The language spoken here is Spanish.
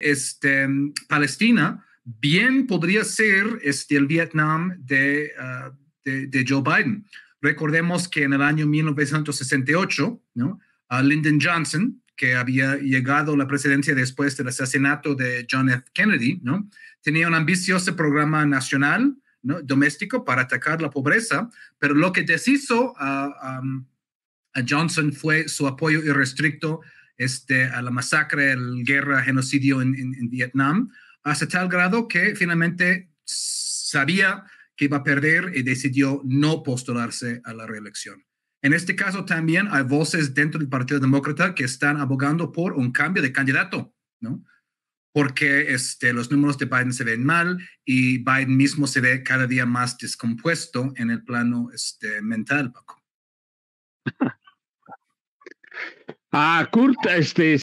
Palestina bien podría ser el Vietnam de Joe Biden. Recordemos que en el año 1968, ¿no? Lyndon Johnson, que había llegado a la presidencia después del asesinato de John F. Kennedy, ¿no? Tenía un ambicioso programa nacional, ¿no? doméstico para atacar la pobreza, pero lo que deshizo a Johnson fue su apoyo irrestricto a la masacre, la guerra, genocidio en Vietnam, hasta tal grado que finalmente sabía que iba a perder y decidió no postularse a la reelección. En este caso también hay voces dentro del Partido Demócrata que están abogando por un cambio de candidato, ¿no? Porque los números de Biden se ven mal y Biden mismo se ve cada día más descompuesto en el plano mental, Paco. Kurt,